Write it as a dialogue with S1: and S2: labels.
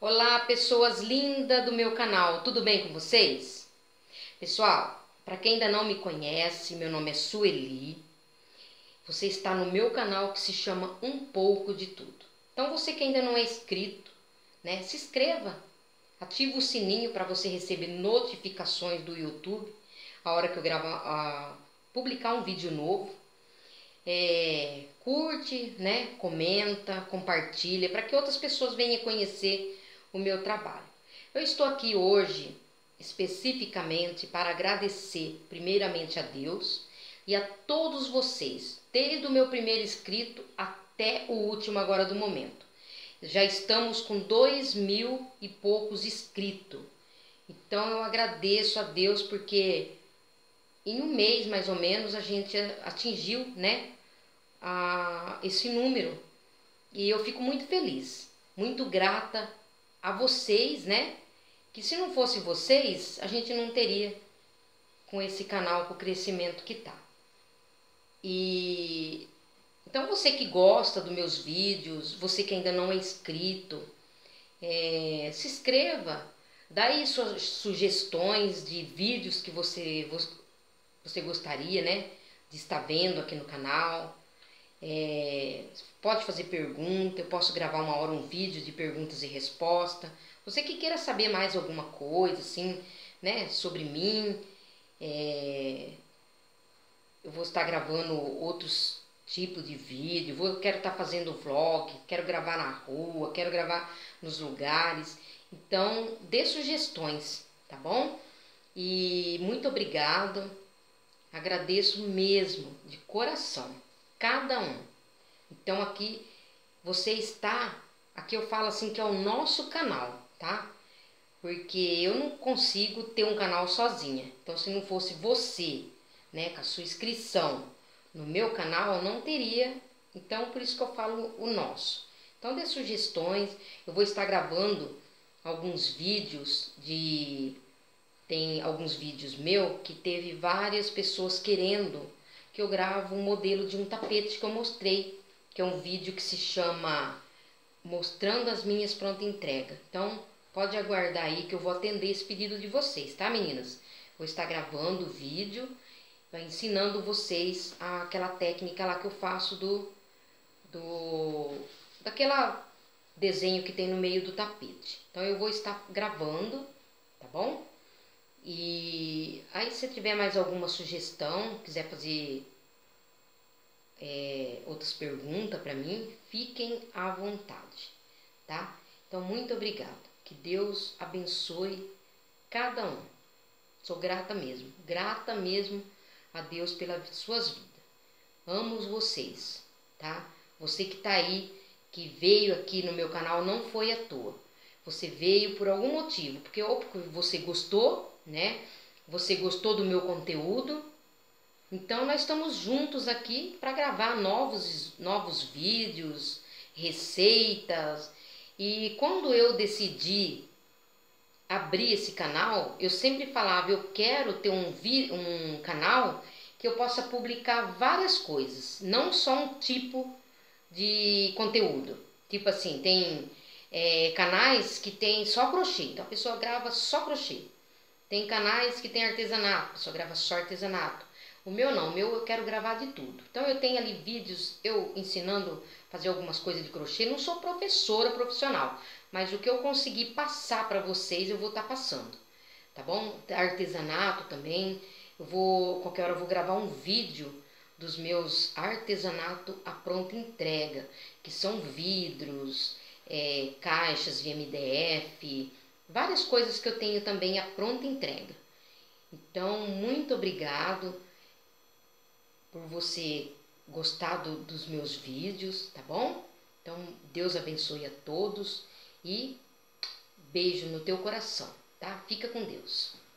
S1: Olá, pessoas lindas do meu canal, tudo bem com vocês? Pessoal, para quem ainda não me conhece, meu nome é Sueli. Você está no meu canal que se chama Um Pouco de Tudo. Então você que ainda não é inscrito, né, se inscreva. Ativa o sininho para você receber notificações do YouTube a hora que eu publicar um vídeo novo. Curte, né, comenta, compartilha para que outras pessoas venham conhecer o meu trabalho. Eu estou aqui hoje especificamente para agradecer primeiramente a Deus e a todos vocês, desde o meu primeiro inscrito até o último agora do momento. Já estamos com 2.000 e poucos inscritos. Então eu agradeço a Deus porque em um mês mais ou menos a gente atingiu, né, esse número. E eu fico muito feliz, muito grata a vocês, né? Que se não fosse vocês, a gente não teria com esse canal, com o crescimento que tá. E então você que gosta dos meus vídeos, você que ainda não é inscrito, se inscreva, dá aí suas sugestões de vídeos que você gostaria, né, de estar vendo aqui no canal. Pode fazer pergunta, eu posso gravar uma hora um vídeo de perguntas e respostas. Você que queira saber mais alguma coisa, assim, né, sobre mim, eu vou estar gravando outros tipos de vídeo, quero estar fazendo vlog, quero gravar na rua, quero gravar nos lugares. Então, dê sugestões, tá bom? E muito obrigado, agradeço mesmo, de coração, cada um. Então aqui você está, aqui eu falo assim que é o nosso canal, tá? Porque eu não consigo ter um canal sozinha. Então se não fosse você, né, com a sua inscrição no meu canal, eu não teria. Então por isso que eu falo o nosso. Então dê sugestões, eu vou estar gravando alguns vídeos tem alguns vídeos meu que teve várias pessoas querendo que eu gravo um modelo de um tapete que eu mostrei, que é um vídeo que se chama Mostrando as Minhas Pronta Entrega. Então, pode aguardar aí que eu vou atender esse pedido de vocês, tá, meninas? Vou estar gravando o vídeo, ensinando vocês aquela técnica lá que eu faço daquela desenho que tem no meio do tapete. Então, eu vou estar gravando, tá bom? E aí, se tiver mais alguma sugestão, quiser fazer outras perguntas para mim, fiquem à vontade, tá? Então, muito obrigada. Que Deus abençoe cada um. Sou grata mesmo a Deus pelas suas vidas. Amo vocês, tá? Você que tá aí, que veio aqui no meu canal, não foi à toa. Você veio por algum motivo, porque ou porque você gostou, né? Você gostou do meu conteúdo. Então nós estamos juntos aqui para gravar novos vídeos, receitas. E quando eu decidi abrir esse canal, eu sempre falava, eu quero ter um canal que eu possa publicar várias coisas, não só um tipo de conteúdo. Tipo assim, tem canais que tem só crochê, então a pessoa grava só crochê. Tem canais que tem artesanato, a pessoa grava só artesanato. O meu não, o meu eu quero gravar de tudo. Então eu tenho ali vídeos eu ensinando a fazer algumas coisas de crochê. Não sou professora profissional, mas o que eu conseguir passar para vocês eu vou estar passando, tá bom? Artesanato também. Qualquer hora eu vou gravar um vídeo dos meus artesanato à pronta entrega, que são vidros, caixas de MDF, várias coisas que eu tenho também à pronta entrega. Então, muito obrigado por você gostar dos meus vídeos, tá bom? Então, Deus abençoe a todos e beijo no teu coração, tá? Fica com Deus.